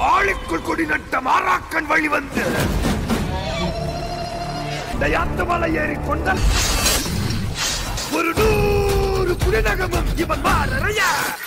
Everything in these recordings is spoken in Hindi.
ஆளுக்குள் கொடி நட்ட மாறாக்கன் வழி வந்து தயாத்து மலை ஏறி கொண்ட ஒரு 100 குடிநகமும் இவன் மாறறைய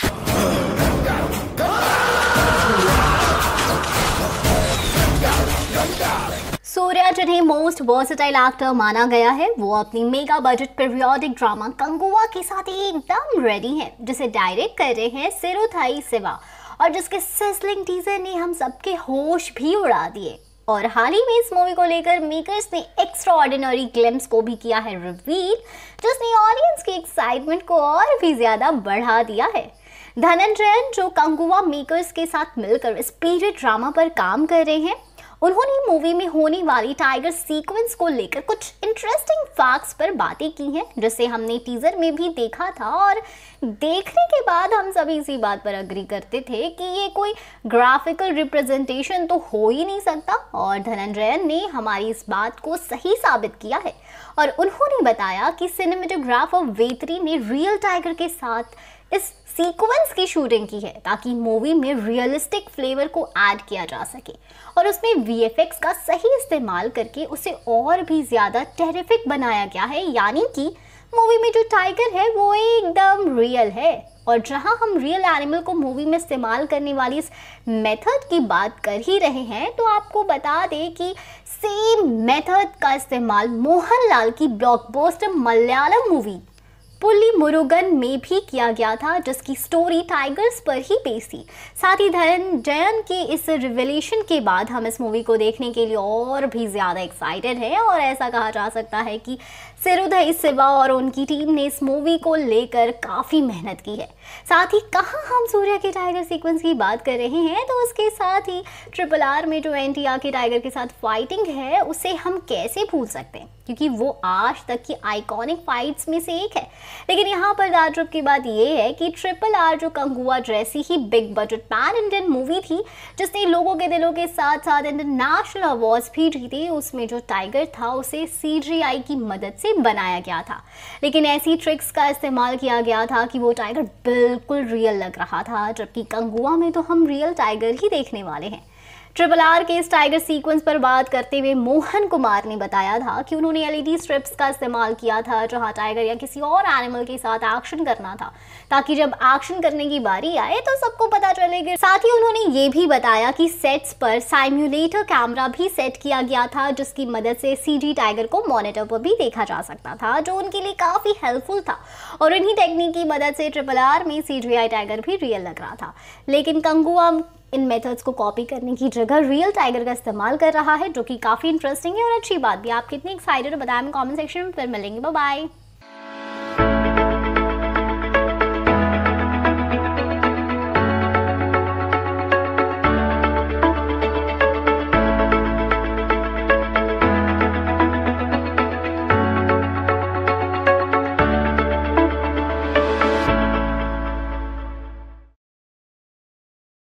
सूर्या जिन्हें मोस्ट वर्सेटाइल एक्टर माना गया है, वो अपनी mega budget periodic drama Kanguva के साथ एकदम रेडी हैं, जिसे डायरेक्ट कर रहे हैं सिरुथाई सिवा और जिसके सिजलिंग टीजर ने हम सबके होश भी उड़ा दिए। और हाल ही में इस मूवी को लेकर मेकर्स ने एक्स्ट्राऑर्डिनरी ग्लिम्स को भी किया है रिवील, जिसने ऑडियंस की एक्साइटमेंट को और भी ज्यादा बढ़ा दिया है। धनंजयन, जो कंगुआ मेकर्स के साथ मिलकर इस पीरियड ड्रामा पर काम कर रहे हैं, उन्होंने मूवी में होने वाली टाइगर सीक्वेंस को लेकर कुछ इंटरेस्टिंग फैक्ट्स पर बातें की हैं, जिसे हमने टीजर में भी देखा था और देखने के बाद हम सभी इसी बात पर अग्री करते थे कि ये कोई ग्राफिकल रिप्रेजेंटेशन तो हो ही नहीं सकता। और धनंजयन ने हमारी इस बात को सही साबित किया है और उन्होंने बताया कि सिनेमेटोग्राफर वेत्री ने रियल टाइगर के साथ इस सीक्वेंस की शूटिंग की है ताकि मूवी में रियलिस्टिक फ्लेवर को ऐड किया जा सके और उसमें वीएफएक्स का सही इस्तेमाल करके उसे और भी ज़्यादा टेरिफिक बनाया गया है, यानी कि मूवी में जो टाइगर है वो एकदम रियल है। और जहां हम रियल एनिमल को मूवी में इस्तेमाल करने वाली इस मेथड की बात कर ही रहे हैं, तो आपको बता दें कि सेम मेथड का इस्तेमाल मोहनलाल की ब्लॉकबस्टर मलयालम मूवी पुली मुरुगन में भी किया गया था, जिसकी स्टोरी टाइगर्स पर ही बेस्ड थी। साथ ही धनंजयन के इस रिवेलेशन के बाद हम इस मूवी को देखने के लिए और भी ज़्यादा एक्साइटेड हैं और ऐसा कहा जा सकता है कि सिरुथाई सिवा और उनकी टीम ने इस मूवी को लेकर काफ़ी मेहनत की है। साथ ही कहाँ हम सूर्या के टाइगर सीक्वेंस की बात कर रहे हैं, तो उसके साथ ही RRR में जो एनटीआर के टाइगर के साथ फाइटिंग है उसे हम कैसे भूल सकते हैं, क्योंकि वो आज तक की आइकॉनिक फाइट्स में से एक है। लेकिन यहाँ पर ताज्जुब की बात ये है कि RRR जो कंगुआ जैसी ही big budget pan Indian movie थी, जिसने लोगों के दिलों के साथ साथ इंटरनेशनल अवार्ड्स भी जीते, उसमें जो टाइगर था उसे CGI की मदद से बनाया गया था। लेकिन ऐसी ट्रिक्स का इस्तेमाल किया गया था कि वो टाइगर बिल्कुल रियल लग रहा था, जबकि कंगुआ में तो हम रियल टाइगर ही देखने वाले हैं। RRR के इस टाइगर सीक्वेंस पर बात करते हुए मोहन कुमार ने बताया था कि उन्होंने LED स्ट्रिप्स का इस्तेमाल किया था, जहां टाइगर या किसी और एनिमल के साथ एक्शन करना था, ताकि जब एक्शन करने की बारी आए तो सबको पता चलेगा। साथ ही उन्होंने ये भी बताया कि सेट्स पर साइम्युलेटर कैमरा भी सेट किया गया था, जिसकी मदद से CG टाइगर को मॉनिटर पर भी देखा जा सकता था, जो उनके लिए काफ़ी हेल्पफुल था। और इन्हीं टेक्निक की मदद से RRR में CGI टाइगर भी रियल लग रहा था। लेकिन कंगुआ इन मेथड्स को कॉपी करने की जगह रियल टाइगर का इस्तेमाल कर रहा है, जो कि काफ़ी इंटरेस्टिंग है और अच्छी बात भी। आप कितनी एक्साइटेड हो बताएं कमेंट सेक्शन में, फिर मिलेंगे। Bye bye.